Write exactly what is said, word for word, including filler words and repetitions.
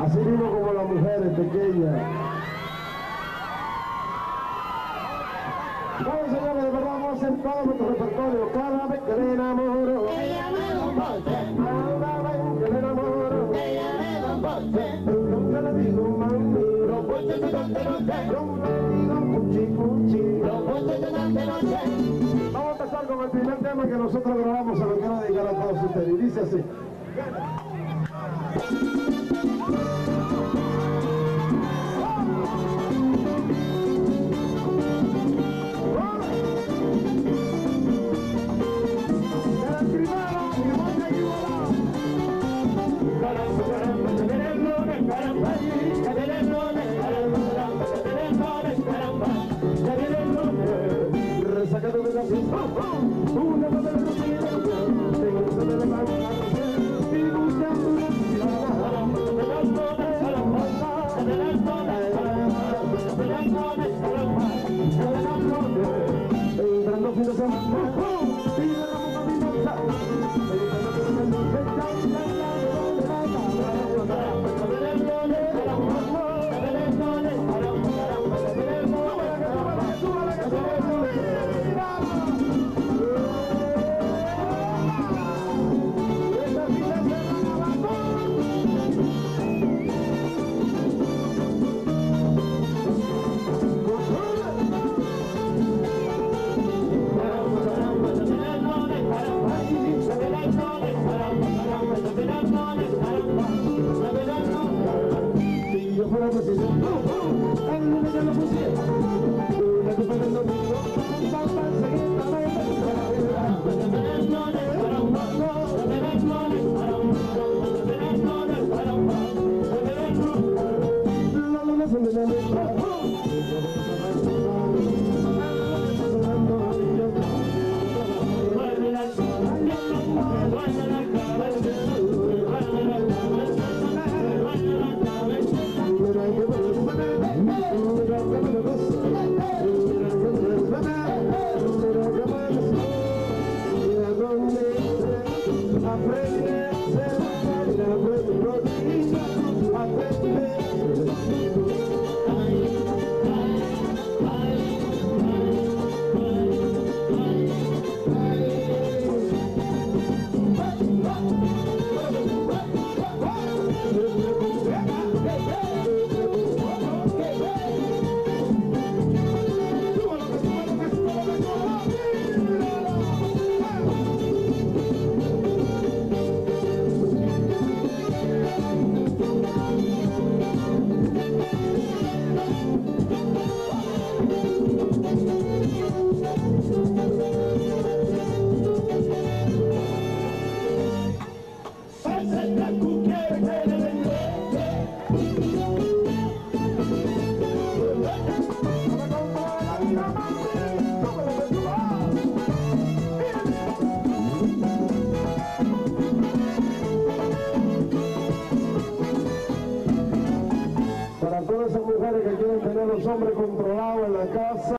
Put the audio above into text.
Así mismo como las mujeres pequeñas. Bueno, señores, de verdad vamos a hacer todo nuestro repertorio. Cada vez que le enamoro, Ella me da un bote, cada vez que le enamoro, ella me da un bote. nunca le digo mami, Los botes de donde no sé, nunca le digo cuchi cuchi. los botes de donde no sé. Vamos a empezar con el primer tema que nosotros grabamos, se lo quiero dedicar a todos ustedes. Y dice así. Resacado de la fiesta, una vez de la rutina, tengo que levantar y buscando una entrando fin de semana, pide la boca mi bolsa, si yo fuera presidente, el lunes ya lo pusiera, una copa del domingo, vamos a seguir la la luna se me da para todas esas mujeres que quieren tener a los hombres controlados en la casa.